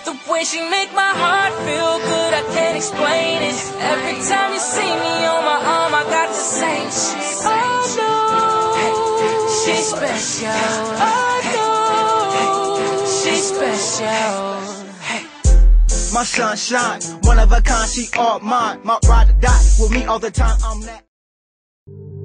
The way she make my heart feel good, I can't explain it. Every time you see me on my arm, I got the same shit. Oh no, she's special. Oh no, she's special. My sunshine, one of a kind, she all mine. My ride or die with me all the time. I'm that.